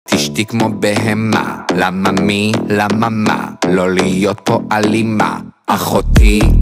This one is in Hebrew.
תשתי כמו בהמה, למה מי? למה מה? לא להיות פה אלימה. אחותי